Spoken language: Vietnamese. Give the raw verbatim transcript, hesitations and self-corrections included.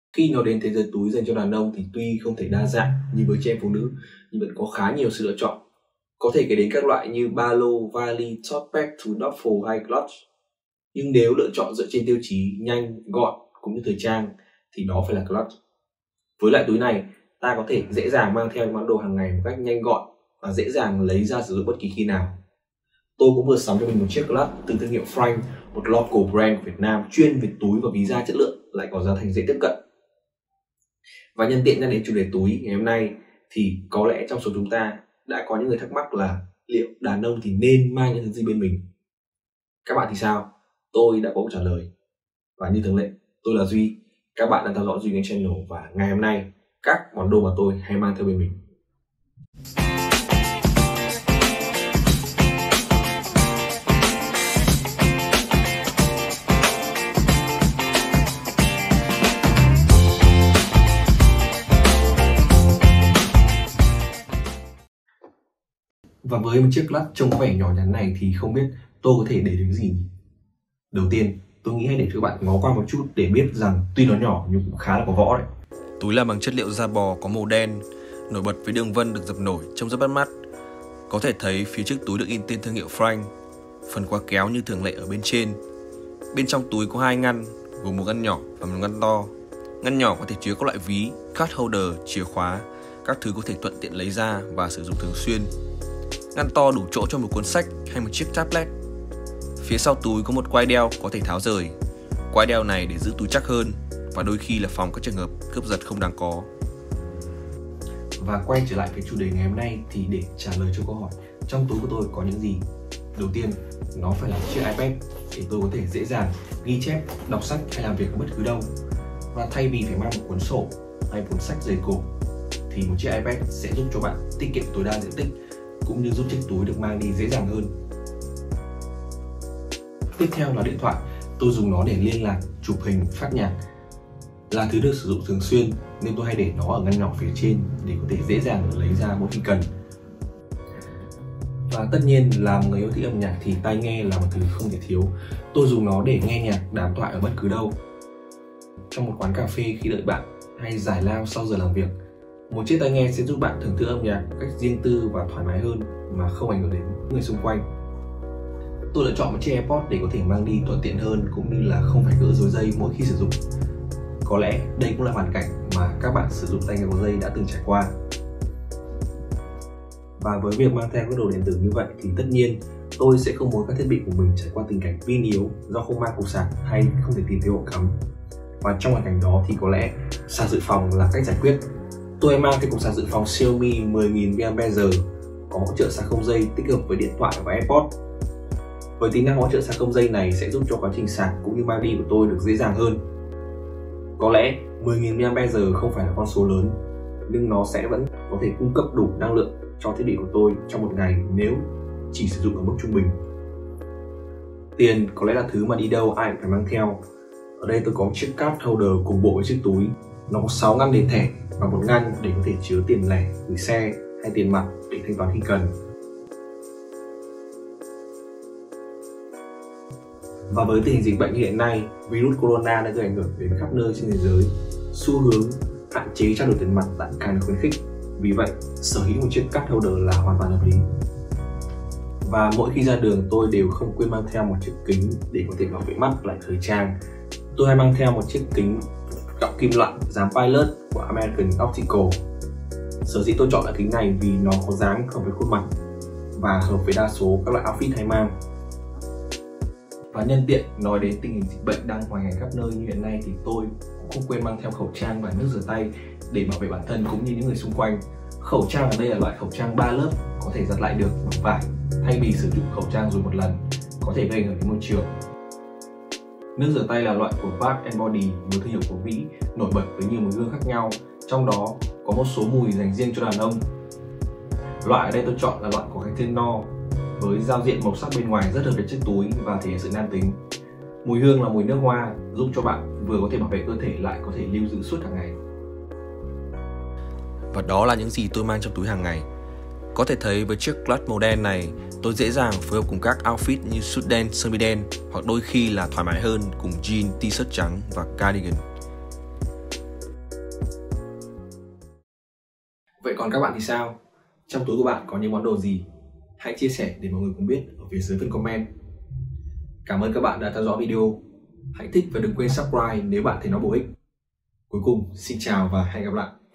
Khi nói đến thế giới túi dành cho đàn ông thì tuy không thể đa dạng như với chị em phụ nữ, nhưng vẫn có khá nhiều sự lựa chọn. Có thể kể đến các loại như ba lô, vali, tote bag, túi duffel hay clutch. Nhưng nếu lựa chọn dựa trên tiêu chí nhanh, gọn cũng như thời trang thì đó phải là clutch. Với loại túi này, ta có thể dễ dàng mang theo những món đồ hàng ngày một cách nhanh gọn và dễ dàng lấy ra sử dụng bất kỳ khi nào. Tôi cũng vừa sắm cho mình một chiếc clutch từ thương hiệu Frank, một local brand của Việt Nam chuyên về túi và ví da chất lượng, lại có giá thành dễ tiếp cận. Và nhân tiện nhắc đến chủ đề túi ngày hôm nay thì có lẽ trong số chúng ta đã có những người thắc mắc là liệu đàn ông thì nên mang những thứ gì bên mình? Các bạn thì sao? Tôi đã có câu trả lời. Và như thường lệ, tôi là Duy. Các bạn đang theo dõi Duy Gang Channel và ngày hôm nay các món đồ mà tôi hay mang theo bên mình. Và với một chiếc clutch trông có vẻ nhỏ nhắn này thì không biết tôi có thể để được gì nhỉ? Đầu tiên, tôi nghĩ hãy để cho bạn ngó qua một chút để biết rằng tuy nó nhỏ nhưng cũng khá là có võ đấy. Túi làm bằng chất liệu da bò có màu đen, nổi bật với đường vân được dập nổi, trông rất bắt mắt. Có thể thấy phía trước túi được in tên thương hiệu Frank, phần khóa kéo như thường lệ ở bên trên. Bên trong túi có hai ngăn, gồm một ngăn nhỏ và một ngăn to. Ngăn nhỏ có thể chứa các loại ví, card holder, chìa khóa, các thứ có thể thuận tiện lấy ra và sử dụng thường xuyên. Ngăn to đủ chỗ cho một cuốn sách hay một chiếc tablet. Phía sau túi có một quai đeo có thể tháo rời. Quai đeo này để giữ túi chắc hơn và đôi khi là phòng các trường hợp cướp giật không đáng có. Và quay trở lại với chủ đề ngày hôm nay thì để trả lời cho câu hỏi trong túi của tôi có những gì. Đầu tiên, nó phải là chiếc iPad để tôi có thể dễ dàng ghi chép, đọc sách hay làm việc ở bất cứ đâu. Và thay vì phải mang một cuốn sổ hay cuốn sách dày cộp thì một chiếc iPad sẽ giúp cho bạn tiết kiệm tối đa diện tích cũng như giúp chiếc túi được mang đi dễ dàng hơn. Tiếp theo là điện thoại. Tôi dùng nó để liên lạc, chụp hình, phát nhạc. Là thứ được sử dụng thường xuyên nên tôi hay để nó ở ngăn nhỏ phía trên để có thể dễ dàng lấy ra mỗi khi cần. Và tất nhiên là người yêu thích âm nhạc thì tai nghe là một thứ không thể thiếu. Tôi dùng nó để nghe nhạc, đàm thoại ở bất cứ đâu. Trong một quán cà phê khi đợi bạn hay giải lao sau giờ làm việc, một chiếc tai nghe sẽ giúp bạn thưởng thức âm nhạc một cách riêng tư và thoải mái hơn mà không ảnh hưởng đến người xung quanh. Tôi lựa chọn một chiếc AirPods để có thể mang đi thuận tiện hơn cũng như là không phải gỡ rối dây mỗi khi sử dụng. Có lẽ đây cũng là hoàn cảnh mà các bạn sử dụng tai nghe có dây đã từng trải qua. Và với việc mang theo các đồ điện tử như vậy thì tất nhiên tôi sẽ không muốn các thiết bị của mình trải qua tình cảnh pin yếu do không mang cục sạc hay không thể tìm thấy ổ cắm. Và trong hoàn cảnh đó thì có lẽ sạc dự phòng là cách giải quyết. Tôi mang cái cục sạc dự phòng Xiaomi mười nghìn mi li am pe giờ có hỗ trợ sạc không dây tích hợp với điện thoại và AirPods. Với tính năng hỗ trợ sạc không dây này sẽ giúp cho quá trình sạc cũng như mang đi của tôi được dễ dàng hơn. Có lẽ mười nghìn mi li am pe giờ không phải là con số lớn, nhưng nó sẽ vẫn có thể cung cấp đủ năng lượng cho thiết bị của tôi trong một ngày nếu chỉ sử dụng ở mức trung bình. Tiền có lẽ là thứ mà đi đâu ai cũng phải mang theo. Ở đây tôi có một chiếc card holder cùng bộ với chiếc túi. Nó có sáu ngăn để thẻ và một ngăn để có thể chứa tiền lẻ, gửi xe hay tiền mặt để thanh toán khi cần. Và với tình hình dịch bệnh như hiện nay, virus corona đã gây ảnh hưởng đến khắp nơi trên thế giới, xu hướng hạn chế trao đổi tiền mặt lại càng được khuyến khích. Vì vậy, sở hữu một chiếc card holder là hoàn toàn hợp lý. Và mỗi khi ra đường tôi đều không quên mang theo một chiếc kính để có thể bảo vệ mắt lại thời trang. Tôi hay mang theo một chiếc kính gọng kim loại dáng Pilot của American Optical. Sở dĩ tôi chọn loại kính này vì nó có dáng hợp với khuôn mặt và hợp với đa số các loại outfit hay mang. Và nhân tiện nói đến tình hình dịch bệnh đang hoành hành khắp nơi như hiện nay thì tôi cũng không quên mang theo khẩu trang và nước rửa tay để bảo vệ bản thân cũng như những người xung quanh. Khẩu trang ở đây là loại khẩu trang ba lớp có thể giặt lại được bằng vải thay vì sử dụng khẩu trang dùng một lần có thể gây ảnh hưởng đến môi trường. Nước rửa tay là loại của Bath and Body, một thương hiệu của Mỹ nổi bật với nhiều mùi hương khác nhau, trong đó có một số mùi dành riêng cho đàn ông. Loại ở đây tôi chọn là loại của Retinol với giao diện màu sắc bên ngoài rất hợp với chiếc túi và thể hiện sự nam tính. Mùi hương là mùi nước hoa giúp cho bạn vừa có thể bảo vệ cơ thể lại có thể lưu giữ suốt hàng ngày. Và đó là những gì tôi mang trong túi hàng ngày. Có thể thấy với chiếc clutch màu đen này, tôi dễ dàng phối hợp cùng các outfit như suit đen, sơ mi đen hoặc đôi khi là thoải mái hơn cùng jean, t-shirt trắng và cardigan. Vậy còn các bạn thì sao? Trong túi của bạn có những món đồ gì? Hãy chia sẻ để mọi người cùng biết ở phía dưới phần comment. Cảm ơn các bạn đã theo dõi video. Hãy thích và đừng quên subscribe nếu bạn thấy nó bổ ích. Cuối cùng, xin chào và hẹn gặp lại.